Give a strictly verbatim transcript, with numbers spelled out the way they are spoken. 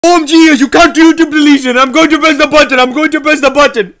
O M G, you can't do YouTube deletion. I'm going to press the button. I'm going to press the button.